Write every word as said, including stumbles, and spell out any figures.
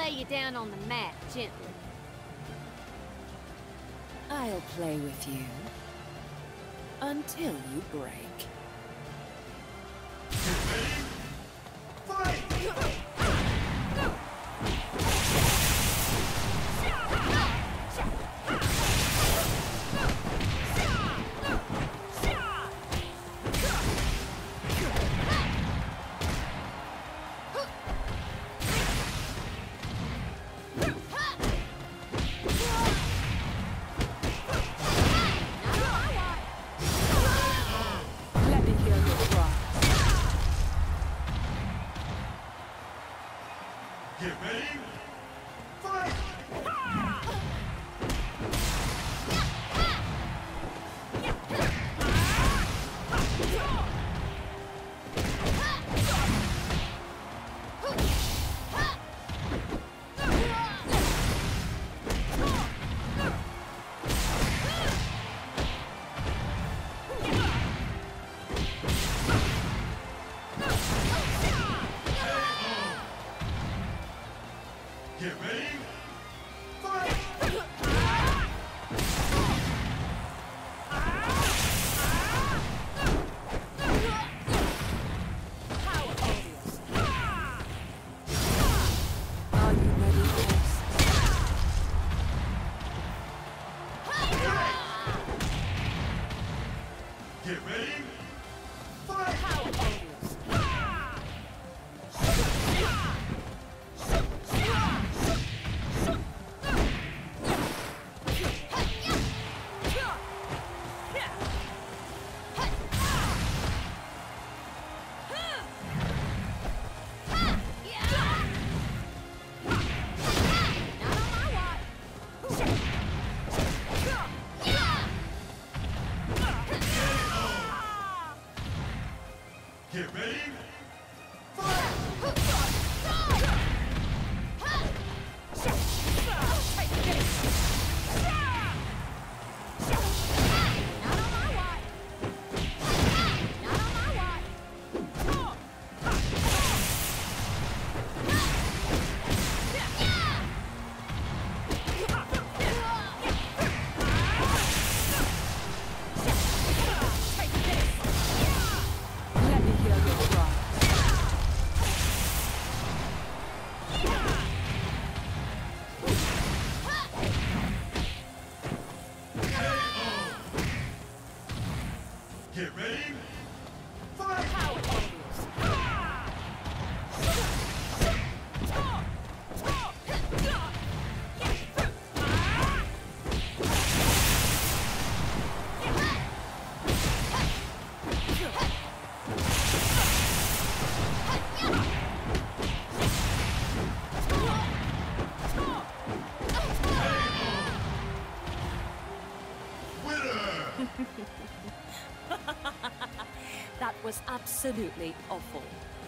lay you down on the mat gently. I'll play with you until you break. Fight! Get ready, fight! Get ready, fight! Are you ready for this? Get ready, fight! Get ready, fight! Let me hear your cry. Get ready, fight! That was absolutely awful.